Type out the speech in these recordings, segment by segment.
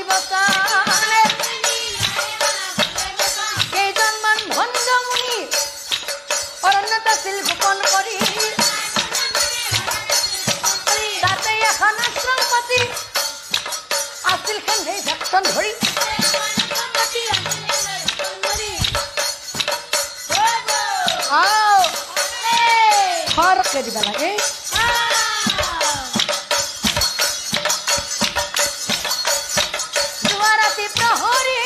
বকানে কেইজনমান ভণ্ডমুনি অৰণ্যত আছিল গোপন কৰি তাতে এখন আশ্ৰম পাতি আছিল খেন্ধেই ভেকচন ধৰি খৰকে দিব লাগে দুৱাৰাতি প্ৰহৰী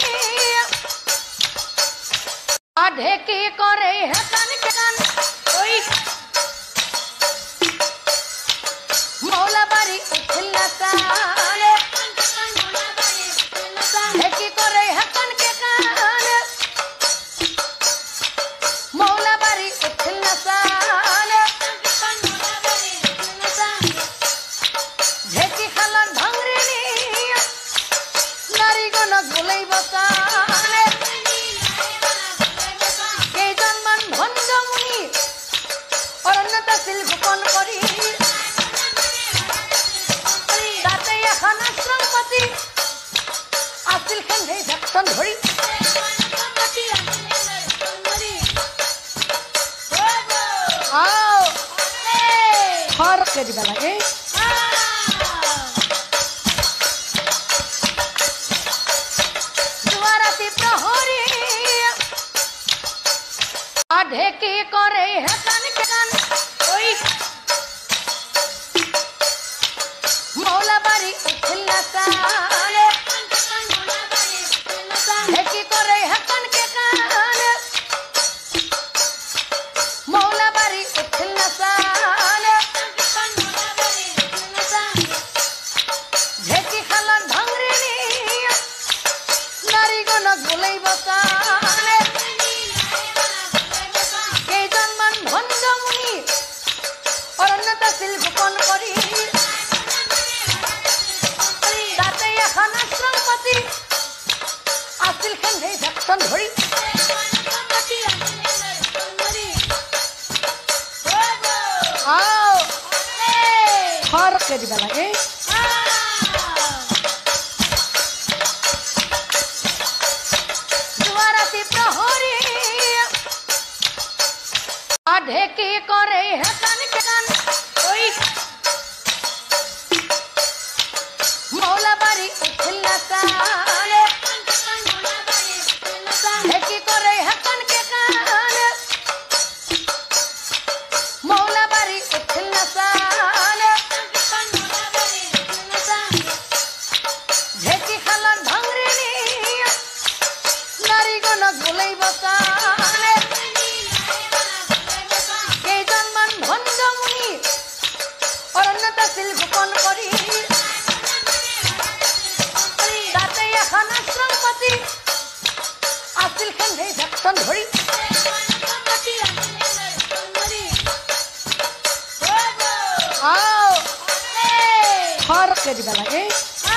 ঢেকি কৰে হেকান কেকান মৌলাবাৰী উঠিল নাচানে ঢেকি কৰে হেকান কেকান মৌলাবাৰী উঠিল নাচানে ঢেকি খালত ভাঙৰি নাৰীগণক বোলাই বকানে কেইজনমান ভণ্ডমুনি অৰণ্যত আছিল গোপন কৰি তাতে এখন আশ্ৰম পাতি আছিল খেন্ধেই ভেকচন ধৰি খৰকে দিব লাগে দুৱাৰাতি প্ৰহৰী ঢেকি কৰে হেকান কেকান মৌলাবাৰী উঠিল নাচানে ঢেকি কৰে হেকান কেকান মৌলাবাৰী উঠিল নাচানে ঢেকি খালত ভাঙৰি নাৰীগণক বোলাই বকানে কেইজনমান ভণ্ডমুনি অৰণ্যত আছিল গোপন কৰি তাতে এখন আশ্ৰম পাতি আছিল খেন্ধেই ভেকচন ধৰি খৰকে দিব লাগে দুৱাৰাতি প্ৰহৰী ঢেকি কৰে হেকান কেকান মৌলাবাৰী উঠিল নাচানে ঢেকি কৰে হেকান কেকান মৌলাবাৰী উঠিল নাচানে ঢেকি খালত ভাঙৰি নাৰীগণক বোলাই বকানে কেইজনমান ভণ্ডমুনি অৰণ্যত আছিল গোপন কৰি তাতে এখন আশ্ৰম পাতি আছিল খেন্ধেই ভেকচন ধৰি খৰকে দিব লাগে